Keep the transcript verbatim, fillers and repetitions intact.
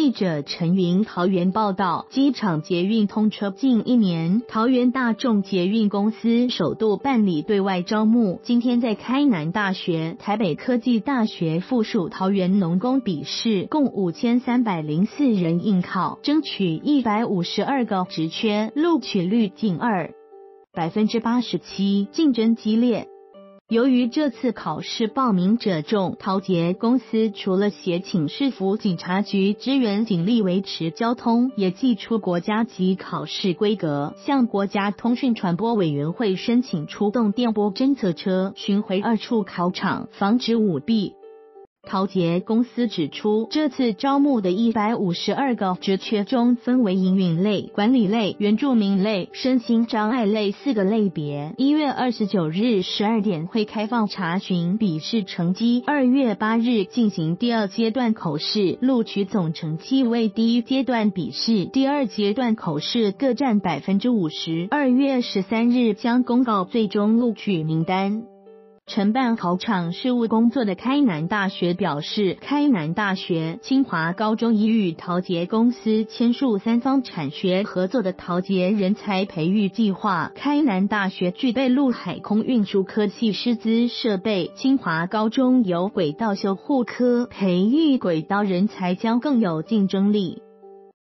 记者陈云桃园报道，机场捷运通车近一年，桃园大众捷运公司首度办理对外招募，今天在开南大学、台北科技大学附属桃园农工笔试，共五千三百零四人应考，争取一百五十二个职缺，录取率近二百分之八十七，竞争激烈。由于这次考试报名者众，桃捷公司除了协请市府警察局支援警力维持交通，也祭出国家级考试规格，向国家通讯传播委员会申请出动电波侦测车巡回二处考场，防止舞弊。桃捷公司指出，这次招募的一百五十二个职缺中，分为营运类、管理类、原住民类、身心障碍类四个类别。一月二十九日十二点会开放查询笔试成绩，二月八日进行第二阶段口试，录取总成绩为第一阶段笔试、第二阶段口试各占百分之五十。二月十三日将公告最终录取名单。承办考场事务工作的开南大学表示，开南大学、清华高中已与桃捷公司签署三方产学合作的桃捷人才培育计划。开南大学具备陆海空运输科技师资设备，清华高中有轨道修护科，培育轨道人才将更有竞争力。